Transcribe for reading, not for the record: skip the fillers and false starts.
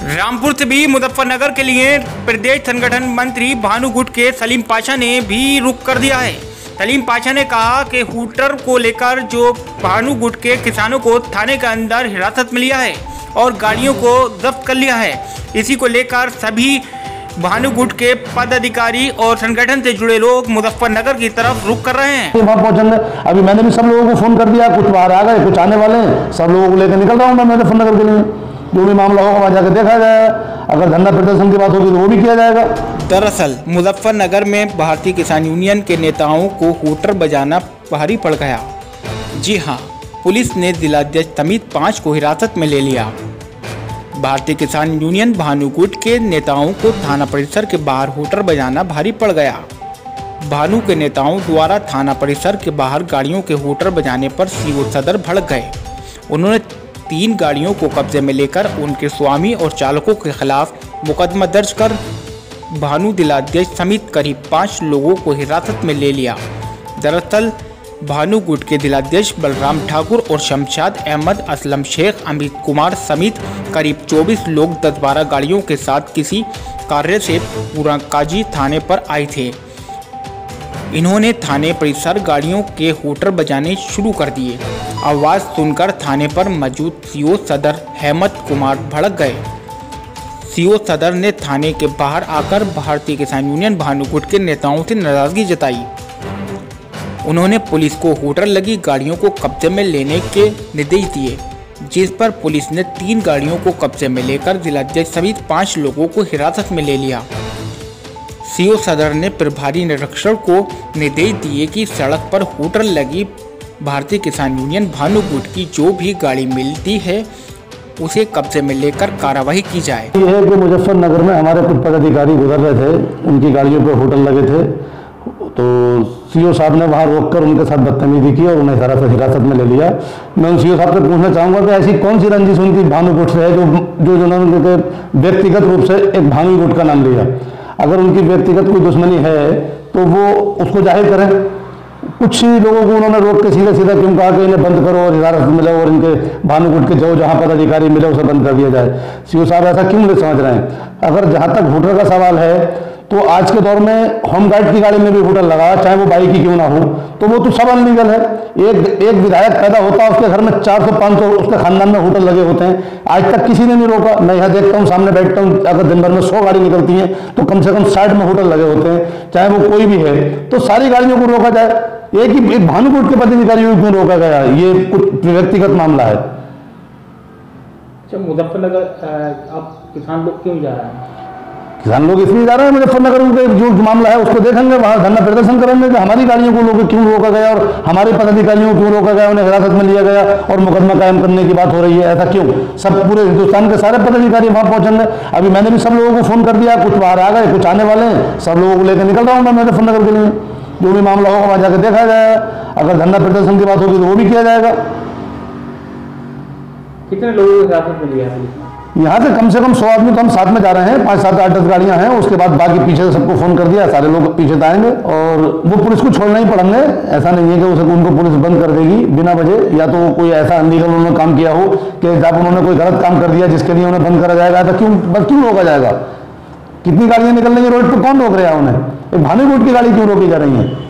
रामपुर से भी मुजफ्फरनगर के लिए प्रदेश संगठन मंत्री भानु गुट के सलीम पाशा ने भी रुख कर दिया है। सलीम पाशा ने कहा कि हूटर को लेकर जो भानु गुट के किसानों को थाने के अंदर हिरासत में लिया है और गाड़ियों को जब्त कर लिया है, इसी को लेकर सभी भानु गुट के पदाधिकारी और संगठन से जुड़े लोग मुजफ्फरनगर की तरफ रुख कर रहे हैं। वहाँ पहुंचेंगे। अभी मैंने भी सब लोगों को फोन कर दिया, कुछ बाहर आ गए, कुछ आने वाले हैं, सब लोगों को लेकर निकल रहा हूँ मैं मुजफ्फरनगर के लिए। जो भी मामला होगा वहाँ जाकर देखा जाएगा, अगर धरना प्रदर्शन की बात होगी तो वो भी किया जाएगा। दरअसल मुजफ्फरनगर में भारतीय किसान यूनियन के नेताओं को हूटर बजाना भारी पड़ गया। जी हाँ, पुलिस ने जिलाध्यक्ष समेत 5 को हिरासत में ले लिया। भारतीय किसान यूनियन भानु गुट के नेताओं को थाना परिसर के बाहर हूटर बजाना भारी पड़ गया। भानु के नेताओं द्वारा थाना परिसर के बाहर गाड़ियों के हूटर बजाने पर सीओ सदर भड़क गए। उन्होंने 3 गाड़ियों को कब्जे में लेकर उनके स्वामी और चालकों के खिलाफ मुकदमा दर्ज कर भानु जिलाध्यक्ष समेत करीब 5 लोगों को हिरासत में ले लिया। दरअसल भानु गुट के जिलाध्यक्ष बलराम ठाकुर और शमशाद अहमद, असलम शेख, अमित कुमार समेत करीब 24 लोग 10-12 गाड़ियों के साथ किसी कार्य से पुराकाजी थाने पर आए थे। इन्होंने थाने परिसर गाड़ियों के हूटर बजाने शुरू कर दिए। आवाज़ सुनकर थाने पर मौजूद सीओ सदर हेमंत कुमार भड़क गए। सीओ सदर ने थाने के बाहर आकर भारतीय किसान यूनियन भानु गुट के नेताओं से नाराजगी जताई। उन्होंने पुलिस को हूटर लगी गाड़ियों को कब्जे में लेने के निर्देश दिए, जिस पर पुलिस ने 3 गाड़ियों को कब्जे में लेकर जिलाध्यक्ष समेत 5 लोगों को हिरासत में ले लिया। सीओ सदर ने प्रभारी निरीक्षक को निर्देश दिए कि सड़क पर हूटर लगी भारतीय किसान यूनियन भानु गुट की जो भी गाड़ी मिलती है उसे कब्जे में लेकर कार्रवाई की जाए। ये है कि मुजफ्फरनगर में हमारे कुछ पदाधिकारी गुजर रहे थे, उनकी गाड़ियों पर हूटर लगे थे, तो सीओ साहब ने वहाँ रोककर उनके साथ बदतमीजी की और उन्हें हिरासत में ले लिया। मैं उन सीओ साहब से पूछना चाहूँगा कि ऐसी कौन सी रंजिश उनकी भानु गुट से है जो उन्होंने व्यक्तिगत रूप से एक भानु गुट का नाम लिया। अगर उनकी व्यक्तिगत कोई दुश्मनी है तो वो उसको जाहिर करें। कुछ ही लोगों को उन्होंने रोक के सीधा सीधा क्यों कहा कि इन्हें बंद करो और हिरासत मिले और इनके भानु गुट के जो जहाँ पदाधिकारी मिले उसे बंद कर दिया जाए। सीओ साहब ऐसा क्यों नहीं समझ रहे हैं? अगर जहाँ तक हूटर का सवाल है तो आज के दौर में होमगार्ड की गाड़ी में भी हूटर लगा, चाहे वो बाइक ही क्यों ना हो, तो वो तो सब अनलीगल है। एक विधायक पैदा होता है, उसके घर में 400-500 उसके खानदान में हूटर लगे होते हैं, आज तक किसी ने नहीं रोका। मैं यहाँ देखता हूँ, सामने बैठता हूँ, अगर दिन भर में 100 गाड़ी निकलती है तो कम से कम 60 में हूटर लगे होते हैं, चाहे वो कोई भी है। तो सारी गाड़ियों को रोका जाए, एक भानु गुट के पदाधिकारियों को क्यों रोका गया? ये कुछ व्यक्तिगत मामला है। अच्छा, मुजफ्फरनगर अब किसान लोग क्यों जा रहे हैं? किसान लोग इसलिए जा रहे हैं मुजफ्फरनगर, उनका जो मामला है उसको देखेंगे, वहाँ धरना प्रदर्शन करेंगे कि हमारी गाड़ियों को लोग क्यों रोका गया और हमारे पदाधिकारियों को क्यों रोका गया, उन्हें हिरासत में लिया गया और मुकदमा कायम करने की बात हो रही है। ऐसा क्यों? सब पूरे हिंदुस्तान के सारे पदाधिकारी वहाँ पहुंचेंगे। अभी मैंने भी सब लोगों को फोन कर दिया, कुछ बाहर आ गए, कुछ आने वाले हैं, सब लोगों को लेकर निकल रहा हूँ मैं मुजफ्फरनगर के लिए। जो भी मामला होगा वहाँ जाकर देखा जाएगा, अगर धरना प्रदर्शन की बात होगी तो वो भी किया जाएगा। कितने लोगों को हिरासत में लिया है? यहाँ से कम 100 आदमी तो हम साथ में जा रहे हैं, 5, 7, 8, 10 गाड़ियाँ हैं। उसके बाद बाकी पीछे से सबको फोन कर दिया, सारे लोग पीछे से आएंगे और वो पुलिस को छोड़ना ही पड़ेंगे। ऐसा नहीं है कि उनको पुलिस बंद कर देगी बिना वजह, या तो कोई ऐसा अनलीगल उन्होंने काम किया हो कि जब उन्होंने कोई गलत काम कर दिया जिसके लिए उन्हें बंद करा जाएगा। तो क्यों रोका जाएगा? कितनी गाड़ियाँ निकल रही है रोड पर, कौन रोक रहा है उन्हें? एक भानु गुट की गाड़ी क्यों रोकी जा रही है?